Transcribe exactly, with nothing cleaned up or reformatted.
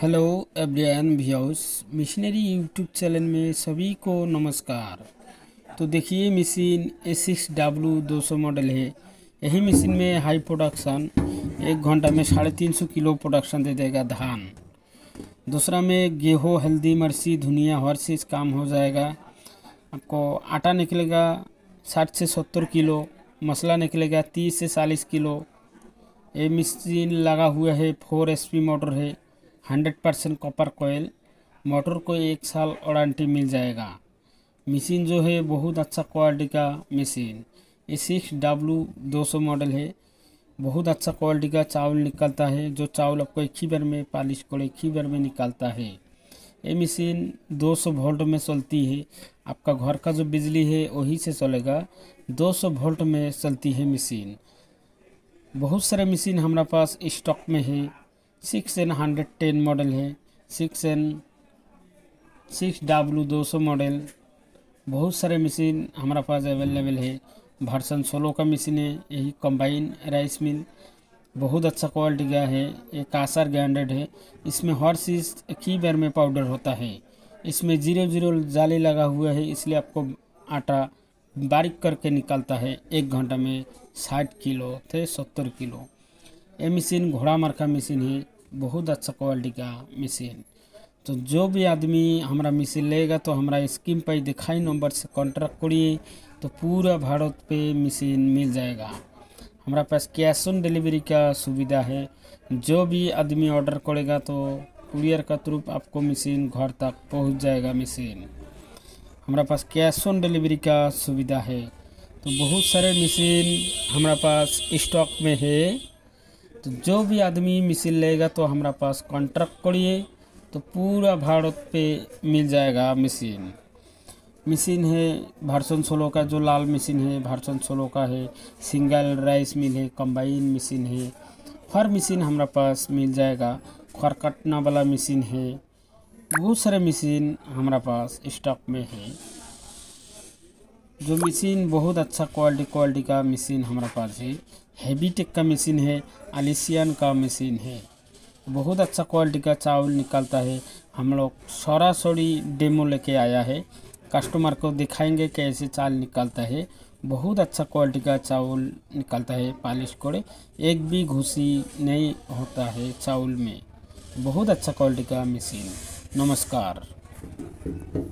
Hello everyone viewers, machinery YouTube channel में सभी को नमस्कार। तो देखिए, मशीन ए सिक्स डब्ल्यू दो सौ मॉडल है। यही मशीन में हाई प्रोडक्शन एक घंटा में साढ़े तीन सौ किलो प्रोडक्शन दे देगा धान। दूसरा में गेहूँ, हल्दी, मिर्ची, धनिया हर चीज़ काम हो जाएगा। आपको आटा निकलेगा साठ से सत्तर किलो, मसाला निकलेगा तीस से चालीस किलो। ये मशीन लगा हुआ है, फोर एच पी मोटर है, hundred percent copper coil. Motor को एक साल वारंटी मिल जाएगा। मशीन जो है बहुत अच्छा क्वालिटी का मशीन ए सिक्स डब्ल्यू दो सौ मॉडल है। बहुत अच्छा क्वालिटी का चावल निकलता है, जो चावल आपको एक ही बार में पॉलिश कर एक ही बार में निकलता है। ये मशीन दो सौ वोल्ट में चलती है। आपका घर का जो बिजली है वही से चलेगा। दो सौ वोल्ट में चलती है मशीन। बहुत सारे मशीन हमारे पास स्टॉक में है। Six N hundred ten model है, सिक्स एन सिक्स डब्ल्यू दो सौ मॉडल। बहुत सारे मशीन हमारे पास अवेलेबल है। वर्सन सोलह का मशीन है, यही कंबाइन राइस मिल बहुत अच्छा क्वालिटी का है। ये कासर ग्राइंडेड है। इसमें हर चीज़ एक ही बार में पाउडर होता है। इसमें जीरो जीरो जाली लगा हुआ है, इसलिए आपको आटा बारीक करके निकलता है। एक घंटा में साठ किलो से सत्तर किलो। ये मशीन घोड़ा मार का मशीन है, बहुत अच्छा क्वालिटी का मशीन। तो जो भी आदमी हमारा मशीन लेगा तो हमारा स्क्रीन पर दिखाई नंबर से कॉन्ट्रैक्ट करिए, तो पूरा भारत पे मशीन मिल जाएगा। हमारा पास कैश ऑन डिलीवरी का सुविधा है। जो भी आदमी ऑर्डर करेगा तो कुरियर का थ्रू आपको मशीन घर तक पहुंच जाएगा। मशीन हमारा पास कैश ऑन डिलीवरी का सुविधा है। तो बहुत सारे मशीन हमारा पास स्टॉक में है। तो जो भी आदमी मशीन लेगा तो हमारा पास कॉन्ट्रैक्ट करिए, तो पूरा भारत पे मिल जाएगा मशीन। मशीन है वर्सन सोलह का, जो लाल मशीन है वर्सन सोलह का है। सिंगल राइस मिल है, कंबाइन मशीन है। हर मशीन हमारा पास मिल जाएगा। खर काटना वाला मशीन है। बहुत सारे मशीन हमारा पास स्टॉक में है। जो मशीन बहुत अच्छा क्वालिटी क्वालिटी का मशीन हमारे पास है। हैवी टेक का मशीन है, आलिसियन का मशीन है। बहुत अच्छा क्वालिटी का चावल निकलता है। हम लोग सरासरी डेमो लेके आया है, कस्टमर को दिखाएंगे कैसे चावल निकलता है। बहुत अच्छा क्वालिटी का चावल निकलता है, पॉलिश करे एक भी घुसी नहीं होता है चावल में। बहुत अच्छा क्वालिटी का मशीन। नमस्कार।